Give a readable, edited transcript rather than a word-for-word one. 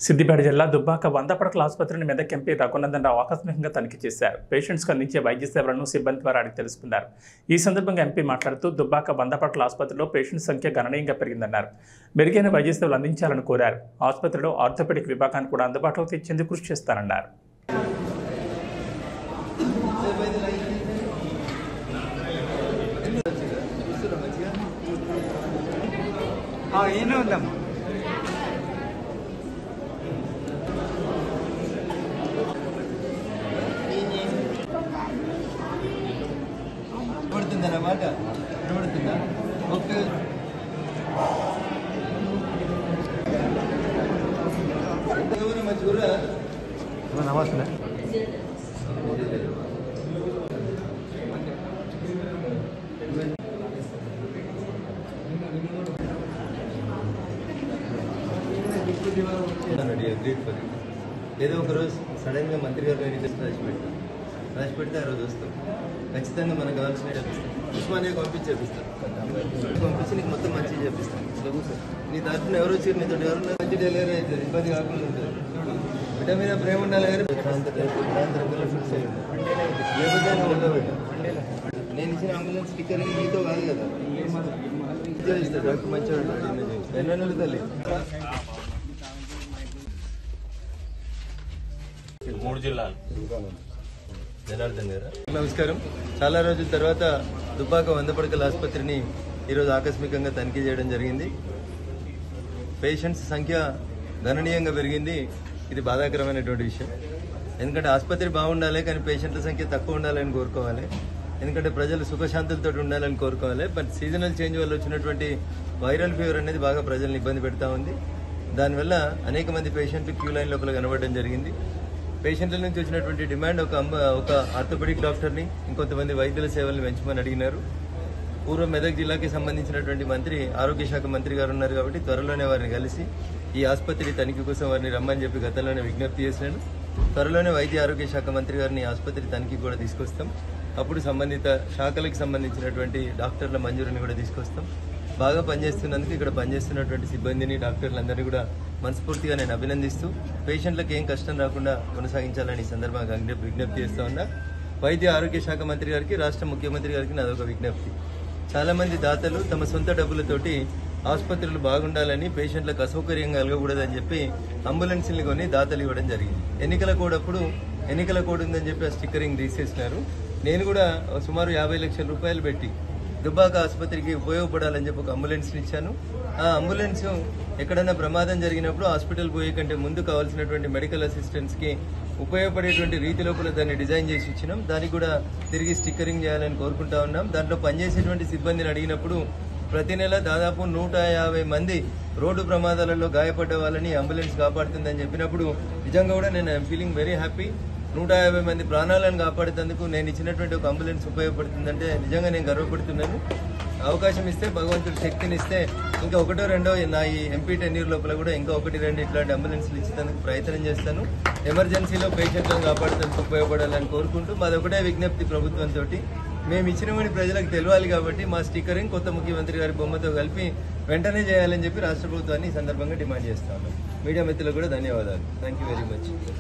సిద్దిపేట జిల్లా దుబ్బాక 100 పడకల ఆసుపత్రిని మెదక్ ఎంపీ రఘునందన్ రావు ఆకస్మికంగా తనిఖీ చేశారు. పేషెంట్స్కు అందించే వైద్య సేవలను సిబ్బంది ద్వారా అడిగి తెలుసుకున్నారు. ఈ సందర్భంగా ఎంపీ మాట్లాడుతూ దుబ్బాక 100 పడకల ఆసుపత్రిలో పేషెంట్స్ సంఖ్య గణనీయంగా పెరిగిందన్నారు. మెరుగైన వైద్య సేవలు అందించాలని కోరారు. ఆసుపత్రిలో ఆర్థోపెడిక్ విభాగాన్ని కూడా అందుబాటులోకి తెచ్చేందుకు కృషి చేస్తానన్నారు. అన్నమాట వినబడుతుందా? ఓకే, మంచిగా నమస్తే. ఏదో ఒక రోజు సడన్గా మంత్రి గారు రాసి పెడితే ఆ రోజు వస్తాం. ఖచ్చితంగా మనకు కావాల్సిన చేపిస్తాం. ఉస్మానియాకి పంపించి నీకు మొత్తం మంచిగా చేపిస్తాం. నీ తరఫున ఎవరు వచ్చి నీతో ఎవరు మంచి డెలివరీ అవుతుంది, ఇబ్బంది కాకుండా ఉంటుంది. బిడ్డ మీద ప్రేమ ఉండాలి కానీ నేను ఇచ్చిన అంబులెన్స్ స్టిక్కర్ నీతో కాదు కదా, మంచిగా ఎన్నో తల్లి. 3 జిల్లాలు జనార్దన్ గారు నమస్కారం. చాలా రోజుల తర్వాత దుబ్బాక 100 పడకల ఆసుపత్రిని ఈరోజు ఆకస్మికంగా తనిఖీ చేయడం జరిగింది. పేషెంట్స్ సంఖ్య గణనీయంగా పెరిగింది. ఇది బాధాకరమైనటువంటి విషయం. ఎందుకంటే ఆసుపత్రి బాగుండాలి కానీ పేషెంట్ల సంఖ్య తక్కువ ఉండాలని కోరుకోవాలి. ఎందుకంటే ప్రజలు సుఖశాంతులతో ఉండాలని కోరుకోవాలి. బట్ సీజనల్ చేంజ్ వల్ల వచ్చినటువంటి వైరల్ ఫీవర్ అనేది బాగా ప్రజల్ని ఇబ్బంది పెడతా ఉంది. దానివల్ల అనేక మంది పేషెంట్లు క్యూ లైన్ లోపల కనబడడం జరిగింది. పేషెంట్ల నుంచి వచ్చినటువంటి డిమాండ్ ఒక ఆర్థోపెడిక్ డాక్టర్ని, ఇంకొంతమంది వైద్యుల సేవలను పెంచమని అడిగినారు. పూర్వ మెదక్ జిల్లాకి సంబంధించినటువంటి మంత్రి, ఆరోగ్య శాఖ మంత్రి గారు ఉన్నారు కాబట్టి త్వరలోనే వారిని కలిసి ఈ ఆసుపత్రి తనిఖీ కోసం వారిని రమ్మని చెప్పి గతంలోనే విజ్ఞప్తి చేసినాను. త్వరలోనే వైద్య ఆరోగ్య శాఖ మంత్రి గారిని ఆసుపత్రి తనిఖీ కూడా తీసుకొస్తాం. అప్పుడు సంబంధిత శాఖలకు సంబంధించినటువంటి డాక్టర్ల మంజూరిని కూడా తీసుకొస్తాం. బాగా పనిచేస్తున్నందుకు ఇక్కడ పనిచేస్తున్నటువంటి సిబ్బందిని, డాక్టర్లందరినీ కూడా మనస్ఫూర్తిగా నేను అభినందిస్తూ పేషెంట్లకు ఏం కష్టం రాకుండా కొనసాగించాలని ఈ సందర్భంగా విజ్ఞప్తి చేస్తూ ఉన్నా. వైద్య ఆరోగ్య శాఖ మంత్రి గారికి, రాష్ట్ర ముఖ్యమంత్రి గారికి నాదొక విజ్ఞప్తి. చాలా మంది దాతలు తమ సొంత డబ్బులతోటి ఆసుపత్రులు బాగుండాలని, పేషెంట్లకు అసౌకర్యంగా కలగకూడదని చెప్పి అంబులెన్స్ని కొని దాతలు ఇవ్వడం జరిగింది. ఎన్నికల కోడ్ అప్పుడు ఎన్నికల కోడ్ ఉందని చెప్పి ఆ స్టిక్కరింగ్ తీసేసినారు. నేను కూడా సుమారు 50 లక్షల రూపాయలు పెట్టి దుబ్బాక ఆసుపత్రికి ఉపయోగపడాలని చెప్పి ఒక అంబులెన్స్ని ఇచ్చాను. ఆ అంబులెన్స్ ఎక్కడైనా ప్రమాదం జరిగినప్పుడు హాస్పిటల్ పోయే కంటే ముందు కావాల్సినటువంటి మెడికల్ అసిస్టెంట్స్కి ఉపయోగపడేటువంటి రీతి లోపల దాన్ని డిజైన్ చేసి ఇచ్చినాం. దానికి కూడా తిరిగి స్టిక్కరింగ్ చేయాలని కోరుకుంటా ఉన్నాం. దాంట్లో పనిచేసేటువంటి సిబ్బందిని అడిగినప్పుడు ప్రతి నెల దాదాపు 150 మంది రోడ్డు ప్రమాదాలలో గాయపడ్డ వాళ్ళని అంబులెన్స్ కాపాడుతుందని చెప్పినప్పుడు నిజంగా కూడా నేను ఐఎమ్ ఫీలింగ్ వెరీ హ్యాపీ. 150 మంది ప్రాణాలను కాపాడేందుకు నేను ఇచ్చినటువంటి ఒక అంబులెన్స్ ఉపయోగపడుతుందంటే నిజంగా నేను గర్వపడుతున్నాను. అవకాశం ఇస్తే, భగవంతుడు శక్తిని ఇస్తే ఇంకా ఒకటో రెండో నా ఈ ఎంపీ టెన్యూర్ లోపల కూడా ఇంకా 1-2 ఇట్లాంటి అంబులెన్స్లు ఇచ్చేందుకు ప్రయత్నం చేస్తాను. ఎమర్జెన్సీలో పేషెంట్లను కాపాడేందుకు ఉపయోగపడాలని కోరుకుంటూ మాదొకటే విజ్ఞప్తి ప్రభుత్వంతో. మేము ఇచ్చినమని ప్రజలకు తెలియాలి కాబట్టి మా స్టిక్కరింగ్ కొత్త ముఖ్యమంత్రి గారి బొమ్మతో కలిపి వెంటనే చేయాలని చెప్పి రాష్ట్ర ప్రభుత్వాన్ని ఈ సందర్భంగా డిమాండ్ చేస్తాను. మీడియా మిత్రులకు కూడా ధన్యవాదాలు. Thank you very much.